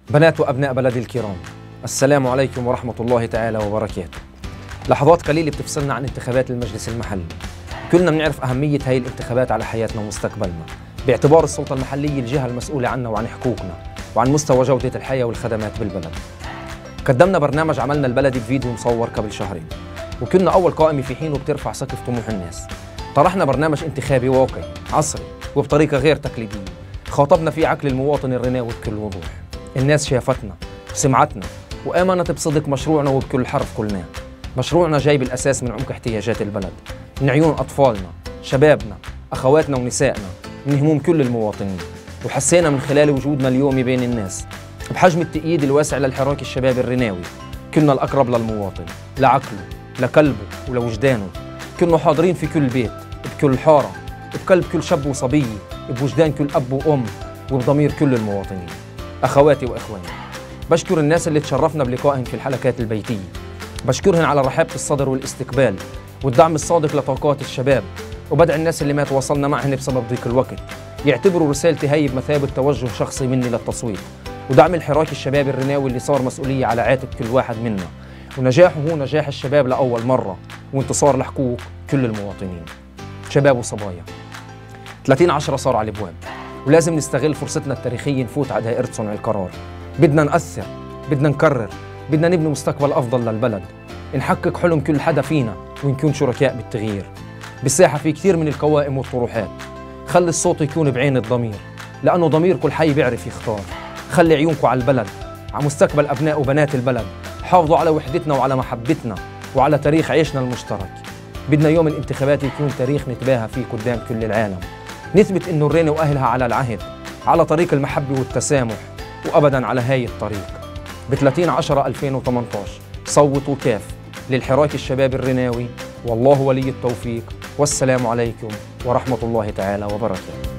بنات وأبناء بلدي الكرام، السلام عليكم ورحمة الله تعالى وبركاته. لحظات قليلة بتفصلنا عن انتخابات المجلس المحلي. كلنا بنعرف أهمية هاي الانتخابات على حياتنا ومستقبلنا، باعتبار السلطة المحلية الجهة المسؤولة عنا وعن حقوقنا وعن مستوى جودة الحياة والخدمات بالبلد. قدمنا برنامج عملنا البلدي بفيديو مصور قبل شهرين، وكنا أول قائمة في حينه بترفع سقف طموح الناس. طرحنا برنامج انتخابي واقعي عصري وبطريقة غير تقليدية، خاطبنا فيه عقل المواطن الرناوي بكل وضوح. الناس شافتنا وسمعتنا وآمنت بصدق مشروعنا وبكل حرف قلناه. مشروعنا جاي بالأساس من عمق احتياجات البلد، من عيون أطفالنا، شبابنا، أخواتنا ونسائنا، من هموم كل المواطنين، وحسينا من خلال وجودنا اليومي بين الناس بحجم التأييد الواسع للحراك الشبابي الرناوي. كنا الأقرب للمواطن، لعقله، لقلبه ولوجدانه. كنا حاضرين في كل بيت، بكل حارة، بقلب كل شاب وصبية، بوجدان كل أب وأم، وبضمير كل المواطنين. أخواتي وإخواني، بشكر الناس اللي تشرفنا بلقائهم في الحلقات البيتية. بشكرهم على رحابة الصدر والاستقبال والدعم الصادق لطاقات الشباب، وبدعي الناس اللي ما تواصلنا معهم بسبب ضيق الوقت يعتبروا رسالتي هي بمثابة توجه شخصي مني للتصويت، ودعم الحراك الشبابي الرناوي اللي صار مسؤولية على عاتق كل واحد منا، ونجاحه هو نجاح الشباب لأول مرة، وانتصار لحقوق كل المواطنين. شباب وصبايا، 30/10 صار على الابواب، ولازم نستغل فرصتنا التاريخية نفوت على دائرة صنع القرار. بدنا نأثر، بدنا نكرر، بدنا نبني مستقبل أفضل للبلد، نحقق حلم كل حدا فينا ونكون شركاء بالتغيير. بالساحة في كثير من القوائم والطروحات، خلي الصوت يكون بعين الضمير، لأنه ضمير كل حي بيعرف يختار. خلي عيونكم على البلد، على مستقبل أبناء وبنات البلد. حافظوا على وحدتنا وعلى محبتنا وعلى تاريخ عيشنا المشترك. بدنا يوم الانتخابات يكون تاريخ نتباهى فيه قدام كل العالم، نثبت إنه الرينة وأهلها على العهد، على طريق المحبة والتسامح، وأبداً على هاي الطريق. ب30/10/2018 صوتوا كاف للحراك الشباب الرناوي، والله ولي التوفيق. والسلام عليكم ورحمة الله تعالى وبركاته.